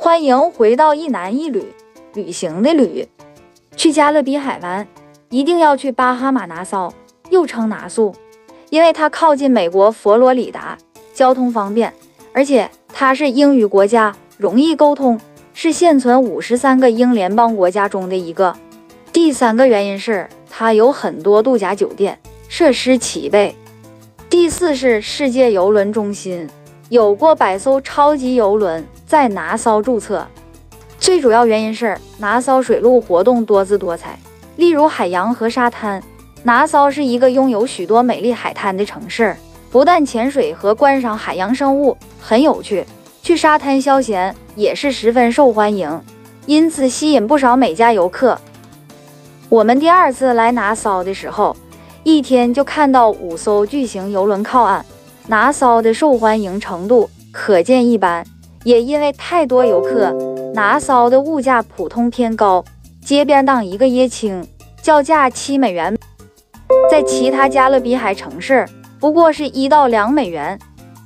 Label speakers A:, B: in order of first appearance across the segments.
A: 欢迎回到一男一旅，旅行的旅。去加勒比海湾，一定要去巴哈马拿骚，又称拿宿，因为它靠近美国佛罗里达，交通方便，而且它是英语国家，容易沟通，是现存53个英联邦国家中的一个。第三个原因是它有很多度假酒店，设施齐备。第四是世界邮轮中心，有过100艘超级邮轮在拿骚注册。最主要原因是拿骚水陆活动多姿多彩，例如海洋和沙滩。拿骚是一个拥有许多美丽海滩的城市，不但潜水和观赏海洋生物很有趣，去沙滩消闲也是十分受欢迎，因此吸引不少美加游客。我们第二次来拿骚的时候，一天就看到5艘巨型游轮靠岸，拿骚的受欢迎程度可见一斑。也因为太多游客，拿骚的物价普通偏高，街边档一个椰青叫价7美元，在其他加勒比海城市不过是1到2美元。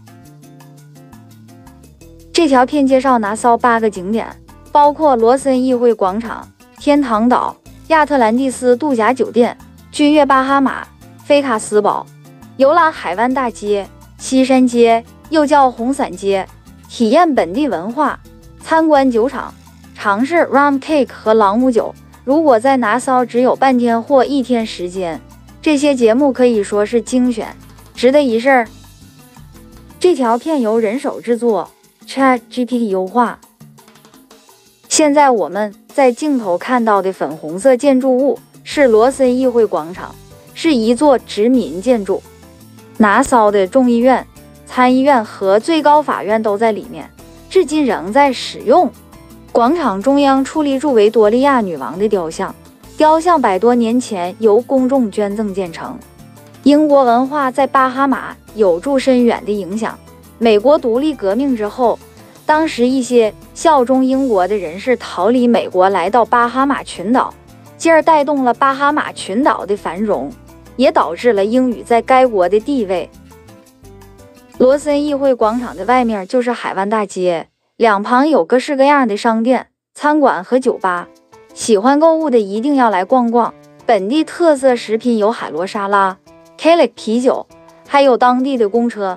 A: 这条片介绍拿骚8个景点，包括罗森议会广场、天堂岛、亚特兰蒂斯度假酒店、君悦巴哈马、菲卡斯堡、游览海湾大街、西山街，又叫红伞街，体验本地文化，参观酒厂，尝试 rum cake 和朗姆酒。如果在拿骚只有半天或1天时间，这些节目可以说是精选，值得一试。这条片由人手制作 ，ChatGPT 优化。现在我们在镜头看到的粉红色建筑物是罗森议会广场，是一座殖民建筑。拿骚的众议院、参议院和最高法院都在里面，至今仍在使用。广场中央矗立住维多利亚女王的雕像，雕像100多年前由公众捐赠建成。英国文化在巴哈马有着深远的影响。美国独立革命之后，当时一些效忠英国的人士逃离美国来到巴哈马群岛，进而带动了巴哈马群岛的繁荣，也导致了英语在该国的地位。罗森议会广场的外面就是海湾大街，两旁有各式各样的商店、餐馆和酒吧，喜欢购物的一定要来逛逛。本地特色食品有海螺沙拉、Kalik 啤酒，还有当地的公车。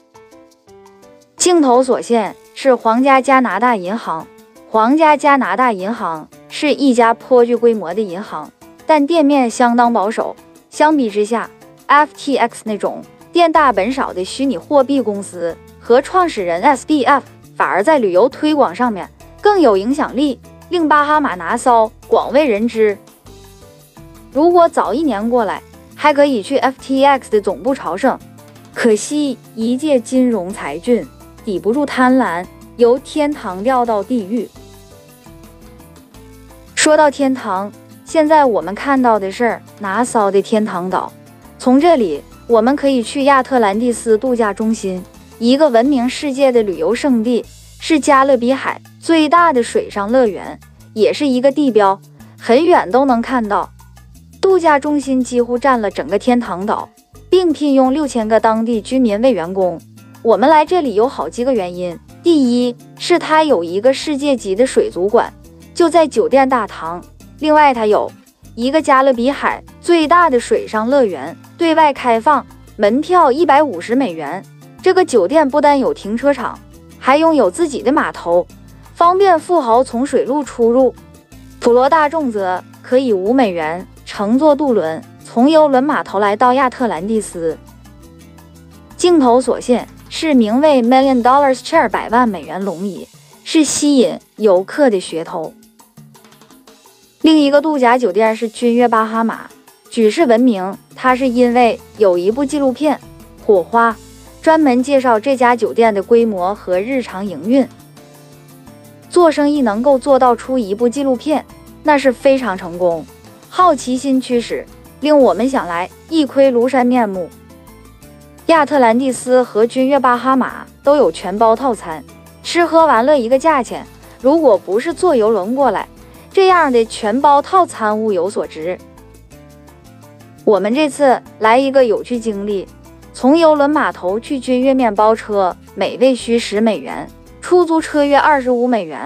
A: 镜头所现是皇家加拿大银行。皇家加拿大银行是一家颇具规模的银行，但店面相当保守。相比之下， FTX 那种店大本少的虚拟货币公司和创始人 SBF 反而在旅游推广上面更有影响力，令巴哈马拿骚广为人知。如果早1年过来，还可以去 FTX 的总部朝圣。可惜一介金融才俊抵不住贪婪，由天堂掉到地狱。说到天堂，现在我们看到的是拿骚的天堂岛。从这里我们可以去亚特兰蒂斯度假中心，一个闻名世界的旅游胜地，是加勒比海最大的水上乐园，也是一个地标，很远都能看到。度假中心几乎占了整个天堂岛，并聘用6000个当地居民为员工。我们来这里有好几个原因，第一是它有一个世界级的水族馆，就在酒店大堂。另外它有一个加勒比海最大的水上乐园，对外开放，门票150美元。这个酒店不但有停车场，还拥有自己的码头，方便富豪从水路出入。普罗大众则可以5美元乘坐渡轮从邮轮码头来到亚特兰蒂斯。镜头所现是名为 $1 million Chair 100万美元龙椅，是吸引游客的噱头。另一个度假酒店是君悦巴哈马，举世闻名，它是因为有一部纪录片《火花》，专门介绍这家酒店的规模和日常营运。做生意能够做到出一部纪录片，那是非常成功。好奇心驱使，令我们想来一窥庐山面目。亚特兰蒂斯和君悦巴哈马都有全包套餐，吃喝玩乐一个价钱。如果不是坐游轮过来，这样的全包套餐物有所值。我们这次来一个有趣经历，从邮轮码头去君悦面包车，每位需10美元，出租车约25美元，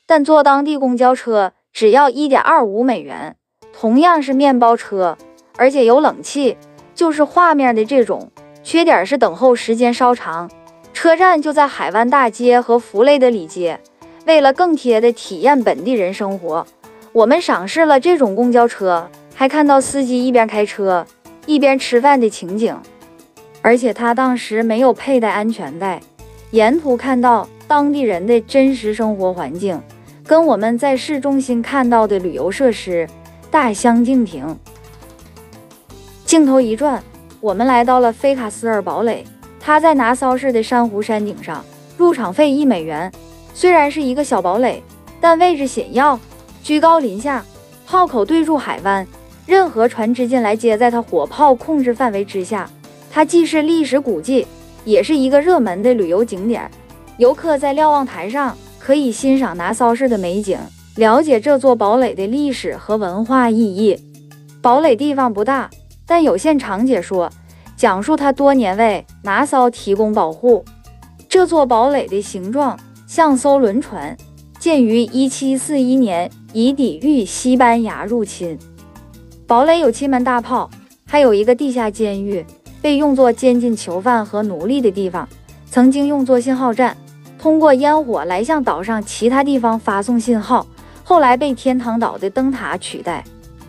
A: 但坐当地公交车只要1.25美元。同样是面包车，而且有冷气，就是画面的这种。缺点是等候时间稍长。车站就在海湾大街和弗雷德里街。为了更贴地体验本地人生活，我们赏识了这种公交车，还看到司机一边开车一边吃饭的情景。而且他当时没有佩戴安全带。沿途看到当地人的真实生活环境，跟我们在市中心看到的旅游设施大相径庭。镜头一转，我们来到了菲卡斯尔堡垒，它在拿骚市的珊瑚山顶上，入场费1美元。虽然是一个小堡垒，但位置险要，居高临下，炮口对住海湾，任何船只进来皆在它火炮控制范围之下。它既是历史古迹，也是一个热门的旅游景点。游客在瞭望台上可以欣赏拿骚市的美景，了解这座堡垒的历史和文化意义。堡垒地方不大，但有现场解说，讲述它多年为拿骚提供保护。这座堡垒的形状像艘轮船，建于1741年，以抵御西班牙入侵。堡垒有7门大炮，还有一个地下监狱，被用作监禁囚犯和奴隶的地方，曾经用作信号站，通过烟火来向岛上其他地方发送信号，后来被天堂岛的灯塔取代。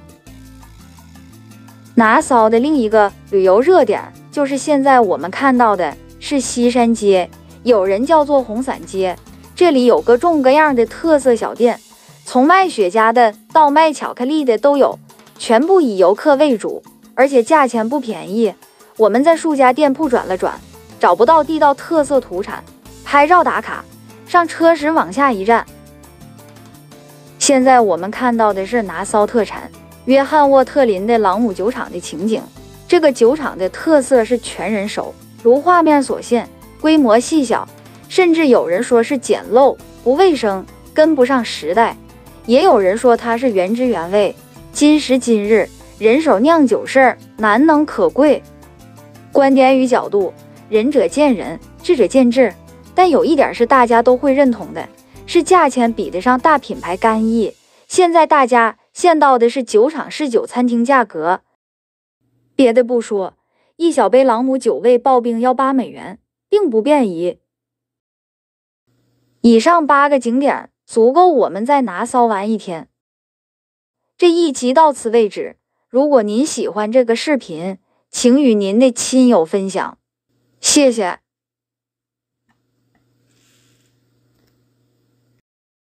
A: 拿骚的另一个旅游热点就是现在我们看到的是西山街，有人叫做红伞街。这里有各种各样的特色小店，从卖雪茄的到卖巧克力的都有，全部以游客为主，而且价钱不便宜。我们在数家店铺转了转，找不到地道特色土产，拍照打卡，上车时往下一站。现在我们看到的是拿骚特产约翰沃特林的朗姆酒厂的情景。这个酒厂的特色是全人手，如画面所现，规模细小，甚至有人说是简陋不卫生，跟不上时代。也有人说它是原汁原味。今时今日，人手酿酒事儿难能可贵。观点与角度，仁者见仁，智者见智。但有一点是大家都会认同的，是价钱比得上大品牌干邑。现在大家见到的是酒厂试酒餐厅价格。别的不说，一小杯朗姆酒味刨冰要8美元，并不便宜。以上8个景点足够我们在拿骚玩1天。这一集到此为止。如果您喜欢这个视频，请与您的亲友分享，谢谢。